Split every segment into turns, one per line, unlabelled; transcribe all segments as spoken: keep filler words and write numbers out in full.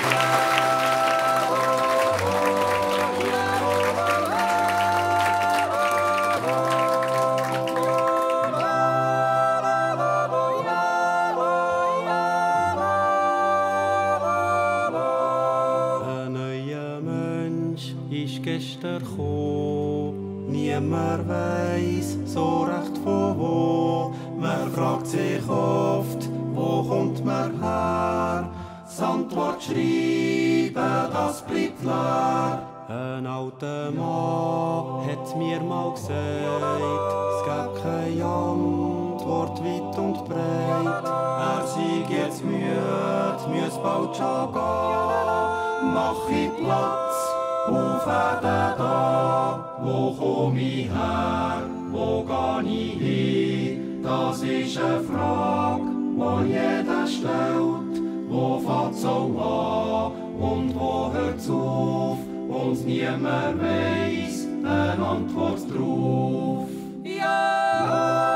Gestern gekommen, niemand weiss so recht von wo. Man fragt sich oft, wo kommt man her? Das Antwort schreiben, das bleibt leer. Ein alter Mann hat mir mal gesagt, es gibt keine Antwort weit und breit. Er sei jetzt müde, müsse bald schon gehen. Mach ich Platz auf Erden da, wo komm ich her, wo geh ich hin? Das ist eine Frage, die jeder stellt. Wo fängt's auch an und wo hört's auf? Und niemand weiss eine Antwort drauf. Ja!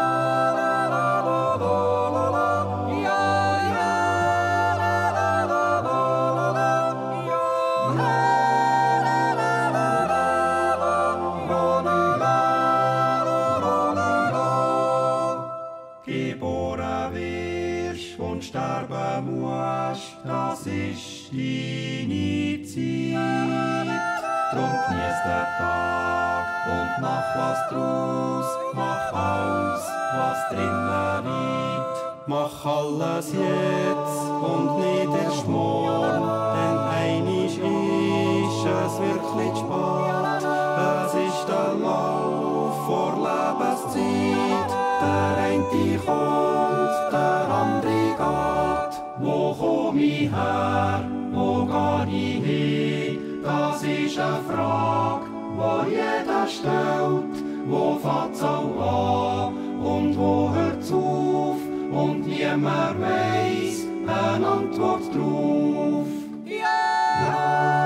Geboren wirst und sterben musst, das ist deine Zeit. Drum genieß den Tag und mach was draus, mach alles, was drinnen liegt. Mach alles jetzt und nicht erst morgen, denn einisch ist es wirklich spät. Es ist der Lauf vor Lebenszeit. Der eine kommt, der andere geht. Wo komm ich her, wo geh ich hin? Das ist eine Frage, die jeder stellt. Wo fängt's auch an und wo hört's auf? Und niemand weiss eine Antwort drauf. Ja!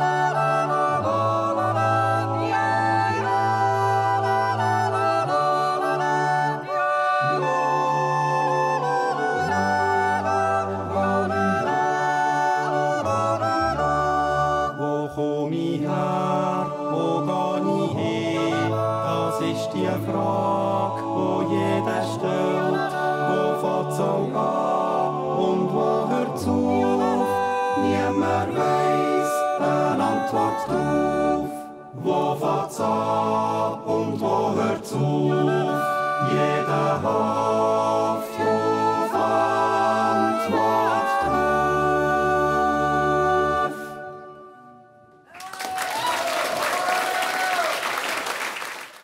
Das ist die Frage, die jeder stellt. Wo fängt's auch an und wo hört's auf? Niemand weiss eine Antwort drauf. Wo fängt's an und wo hört's auf? Jeder hofft